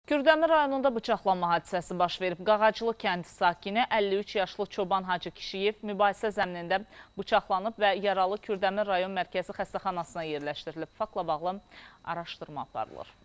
Kürdəmir rayonunda bıçaqlanma hadisəsi baş verib. Qağacılı kəndi sakini 53 yaşlı Çoban Hacı Kişiyev mübahisə zəminində bıçaqlanıb və yaralı Kürdəmir rayon mərkəzi xəstəxanasına yerləşdirilib. Faktla bağlı araşdırma aparılır.